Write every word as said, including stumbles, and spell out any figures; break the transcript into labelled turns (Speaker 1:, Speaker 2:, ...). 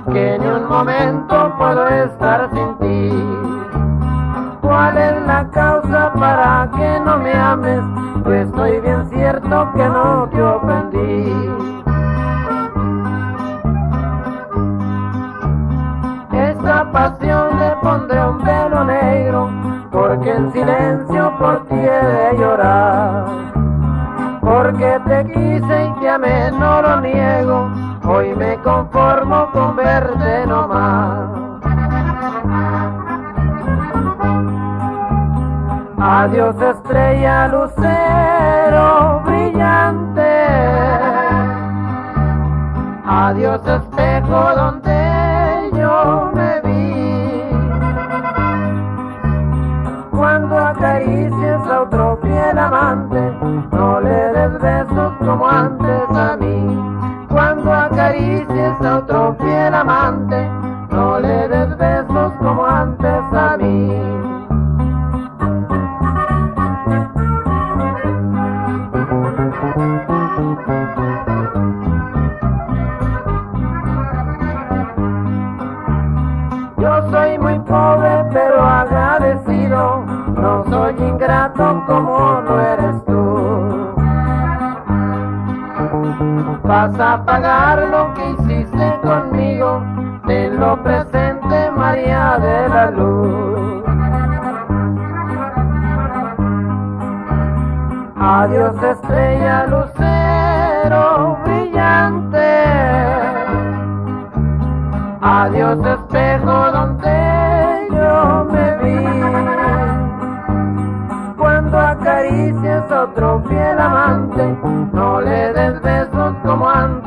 Speaker 1: que ni un momento puedo estar sin ti. ¿Cuál es la causa para que no me ames? Pues estoy bien cierto que no te ofendí. Esta pasión le pondré un velo negro, porque en silencio por ti he de llorar. Porque te quise y te amé, no lo niego, hoy me conformo con verte nomás. Adiós estrella, lucero brillante, adiós espejo donde yo me vi. Cuando acaricies a otro fiel amante, no le des besos como antes a mí. Cuando acaricies a otro fiel amante, no le des besos como antes a mí. Yo soy muy pobre pero agradecido, no soy ingrato como lo eres tú. Vas a pagar lo que hiciste conmigo, tenlo presente, María de la Luz. Adiós estrella, lucero brillante, adiós espejo donde yo me vi. Cuando acaricies a otro fiel amante, no le des besos como antes.